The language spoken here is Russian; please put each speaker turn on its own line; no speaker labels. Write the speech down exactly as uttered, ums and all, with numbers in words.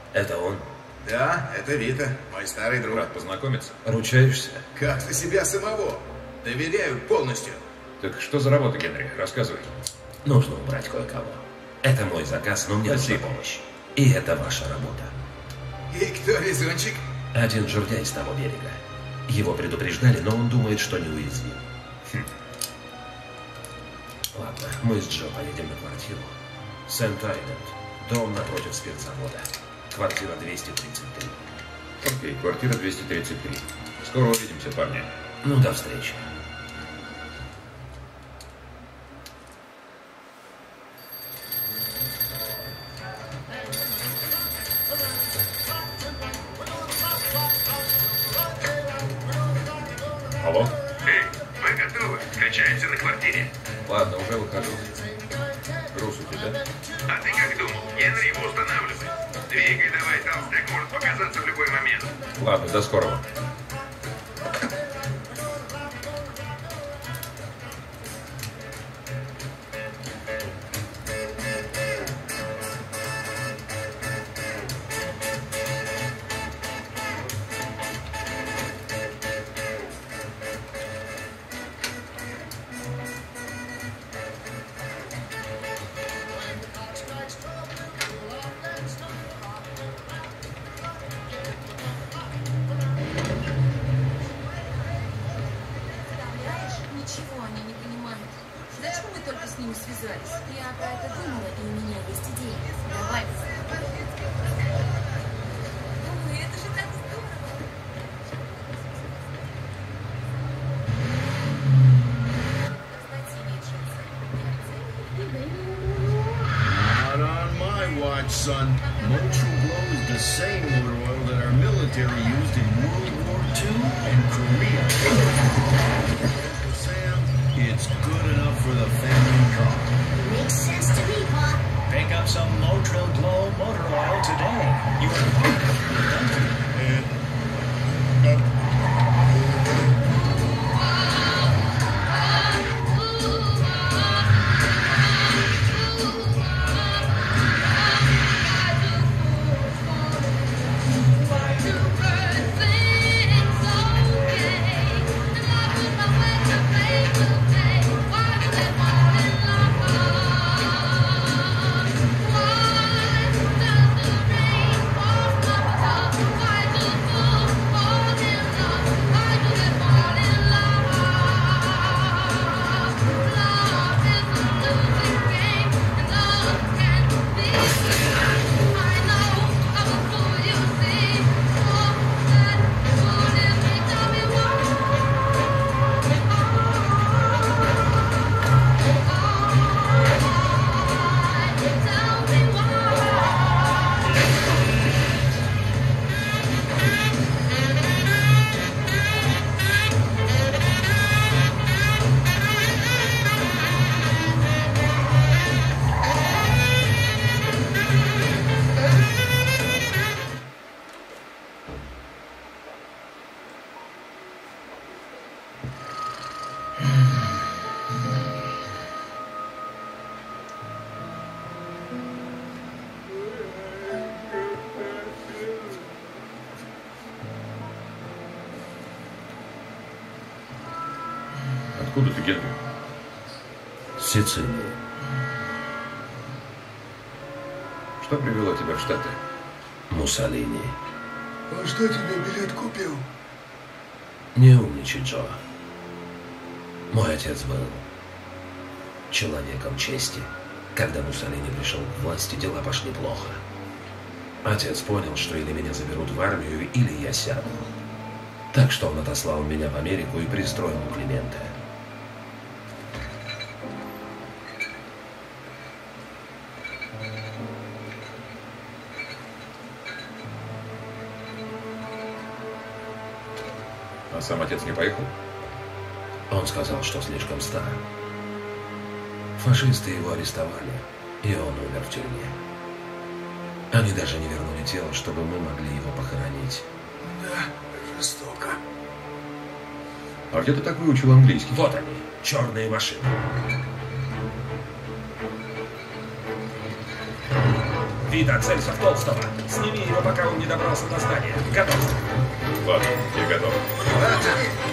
Это он?
Да, это Вита, мой старый друг.
Рад познакомиться.
Ручаешься?
Как за себя самого. Доверяю полностью.
Так что за работа, Генри? Рассказывай.
Нужно убрать кое-кого. Это мой заказ, но мне нужна помощь. И это ваша работа.
И кто везунчик?
Один жердяй с того берега. Его предупреждали, но он думает, что неуязвим. Хм. Ладно, мы с Джо поедем на квартиру. Сент-Айдент. Дом напротив спиртзавода. Квартира двести тридцать три.
Окей, квартира двести тридцать три. Скоро увидимся, парни.
Ну, до встречи.
Алло?
Эй, вы готовы? Качаемся на квартире.
Ладно, уже выхожу. Груз у тебя?
А ты как думал? Генри его устанавливает. Двигай давай, толстяк может показаться в любой момент.
Ладно, до скорого.
Ничего они не понимают. Зачем мы только с ними связались? Я про это думала, и у меня есть идея. Давай. Ой, это же так здорово.
Not on my watch, son. Motul Glow is the same motor oil that our military used in World War Two and Korea. Sam, it's good enough for the family car.
Makes sense to me, Pop.
Pick up some Motril Glow motor oil today. You are part of the country.
Откуда ты, Генри?
С Сицилии.
Что привело тебя в Штаты?
Муссолини.
Он что, тебе билет купил?
Не умничай, Джо. Мой отец был человеком чести. Когда Муссолини пришел к власти, дела пошли плохо. Отец понял, что или меня заберут в армию, или я сяду. Так что он отослал меня в Америку и пристроил у Климента.
А сам отец не поехал?
Он сказал, что слишком стар. Фашисты его арестовали, и он умер в тюрьме. Они даже не вернули тело, чтобы мы могли его похоронить.
Да, жестоко.
А где ты так выучил английский?
Вот они, черные машины.
Вида, целься в Толстого. Сними его, пока он не добрался до здания. Готов.
Ладно, я готов.
Пацаны,